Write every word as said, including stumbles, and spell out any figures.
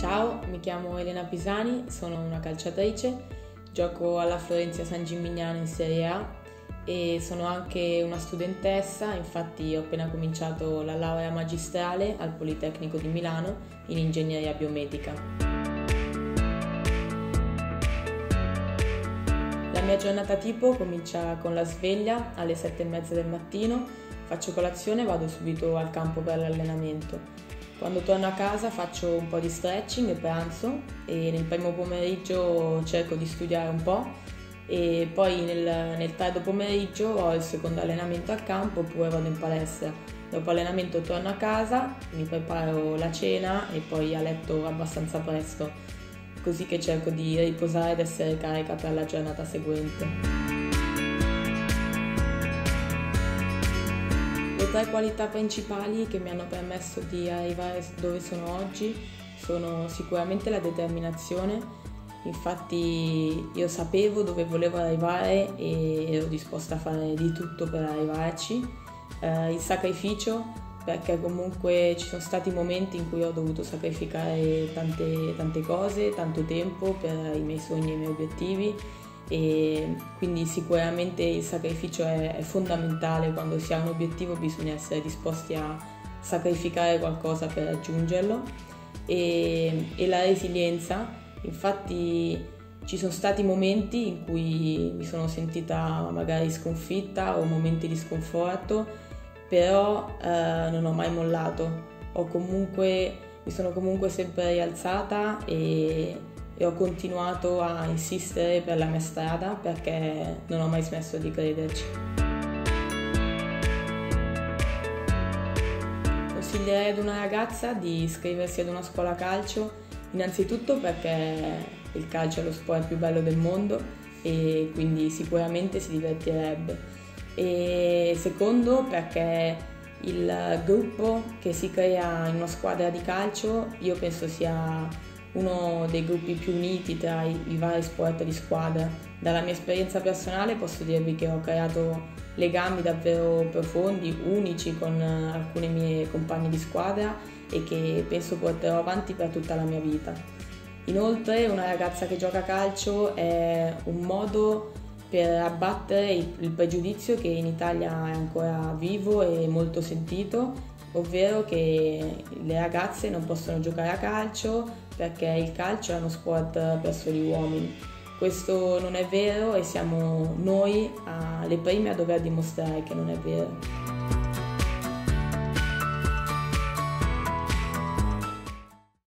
Ciao, mi chiamo Elena Pisani, sono una calciatrice, gioco alla Florentia San Gimignano in Serie A e sono anche una studentessa, infatti ho appena cominciato la laurea magistrale al Politecnico di Milano in ingegneria biomedica. La mia giornata tipo comincia con la sveglia alle sette e mezza del mattino, faccio colazione e vado subito al campo per l'allenamento. Quando torno a casa faccio un po' di stretching e pranzo e nel primo pomeriggio cerco di studiare un po' e poi nel, nel tardo pomeriggio ho il secondo allenamento al campo oppure vado in palestra. Dopo allenamento torno a casa, mi preparo la cena e poi a letto abbastanza presto, così che cerco di riposare ed essere carica per la giornata seguente. Le tre qualità principali che mi hanno permesso di arrivare dove sono oggi sono sicuramente la determinazione, infatti io sapevo dove volevo arrivare e ero disposta a fare di tutto per arrivarci, eh, il sacrificio, perché comunque ci sono stati momenti in cui ho dovuto sacrificare tante, tante cose, tanto tempo per i miei sogni e i miei obiettivi, e quindi sicuramente il sacrificio è, è fondamentale. Quando si ha un obiettivo bisogna essere disposti a sacrificare qualcosa per raggiungerlo, e, e la resilienza, infatti ci sono stati momenti in cui mi sono sentita magari sconfitta o momenti di sconforto, però eh, non ho mai mollato, ho comunque, mi sono comunque sempre rialzata e e ho continuato a insistere per la mia strada perché non ho mai smesso di crederci. Consiglierei ad una ragazza di iscriversi ad una scuola calcio, innanzitutto perché il calcio è lo sport più bello del mondo e quindi sicuramente si divertirebbe, e secondo perché il gruppo che si crea in una squadra di calcio io penso sia uno dei gruppi più uniti tra i, i vari sport di squadra. Dalla mia esperienza personale posso dirvi che ho creato legami davvero profondi, unici con alcune mie compagne di squadra e che penso porterò avanti per tutta la mia vita. Inoltre una ragazza che gioca a calcio è un modo per abbattere il, il pregiudizio che in Italia è ancora vivo e molto sentito, ovvero che le ragazze non possono giocare a calcio perché il calcio è uno sport per soli uomini. Questo non è vero e siamo noi a, le prime a dover dimostrare che non è vero.